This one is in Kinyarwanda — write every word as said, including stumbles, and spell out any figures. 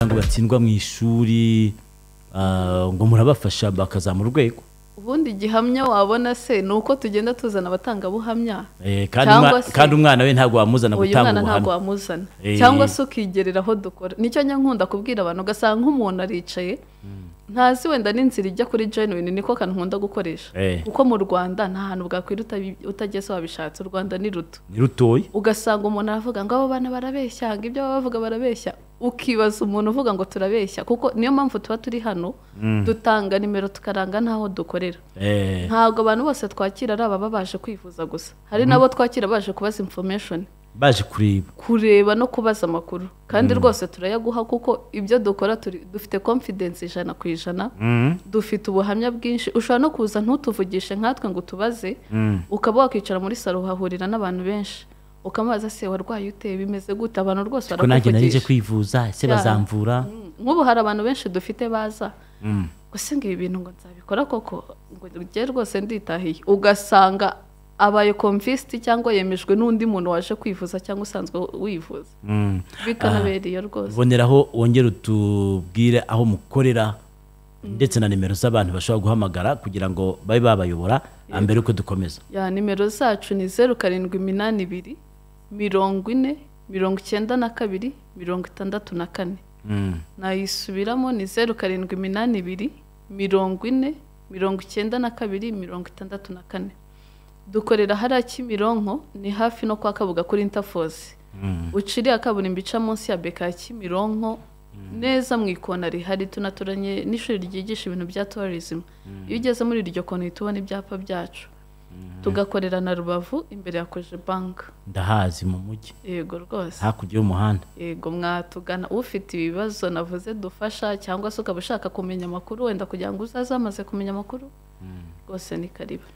ngo batsindwa mu ishuri ngo murabafasha bakazamura urwego. Ubundi gihamya wabona se nuko tugenda tuzana abatanga buhamya eh kandi umwana we ntago wamuzana gutanga ubuhamya ntago wamuzana cyangwa se ukigerera aho dukora. Nicyo nyankunda kubwira abantu ugasanga nk'umuntu aricaye ntazi wenda n'inzira ijya kuri Genuine, niko kan nkunda gukoresha kuko mu Rwanda nta hantu bwakwiruta utageze wabishatse. U Rwanda ni ruto ni rutoyi, ugasanga umuntu aravuga ngo abo bana barabeshya, ngo ibyo bavuga barabeshya, ukibaza umuntu uvuga ngo turabeshya. Kuko niyo mpamvu tuba turi hano dutanga nimero tukaranga ntaho dukorera. Ntabwo abantu bose twakira ari aba babaje kwivuza gusa, hari nabo twakira baje kubaza information, baje kureba kureba no kubaza amakuru. Kandi rwose turayaguha kuko ibyo dukora dufite confidence ijana ku ijana, dufite ubuhamya bwinshi. Ushobora no kuza ntutuvugishe nkatwe ngo tubaze, ukaba wakicara muri salo uhahurira n'abantu benshi ukamaza se warwaye ute bimeze gute, abantu rwose barakuvugisha. Ko nanjye narije kwivuza se bazamvura. Nk'ubu hari abantu benshi dufite baza gusa ngo ibi bintu ngo nzabikora koko, ngo ngiye rwose nditahiye. Ugasanga abaye convinced cyangwa yemejwe n'undi muntu waje kwivuza cyangwa usanzwe wivuza. Bikanabera iyo rwose. Boneraho wongera utubwire aho mukorera ndetse na nimero z'abantu bashobora guhamagara kugira ngo babe babayobora ambere uko dukomeza. Ya nimero zacu ni zeru karindwi iminani ibiri mirongo ine mirongo icyenda na kabiri mirongo itandatu na kane. Nayisubiramo ni zeru karindwi iminani ibiri mirongo ine mirongo icyenda na kabiri mirongo itandatu na kane. Dukorera hariya Kimironko, ni hafi no kwa Kabuga kuri Interforce. Uciriye kaburimbo ica munsi ya beka ya Kimironko neza mu ikona rihari. Tunaturanye n'ishuri ryigisha ibintu bya tourism. Iyo ugeze muri iryo kona tubona ibyapa byacu. Tugakorera na Rubavu imbere ya Koje Bank. Ndahazi mu mujyi. Yego rwose. Hakujya umuhanda. Yego mwatugana ufite ibibazo navuze dufasha, cyangwa se ukaba ushaka kumenya amakuru wenda kugira ngo uzaze amaze kumenya amakuru. Rwose ni karibu.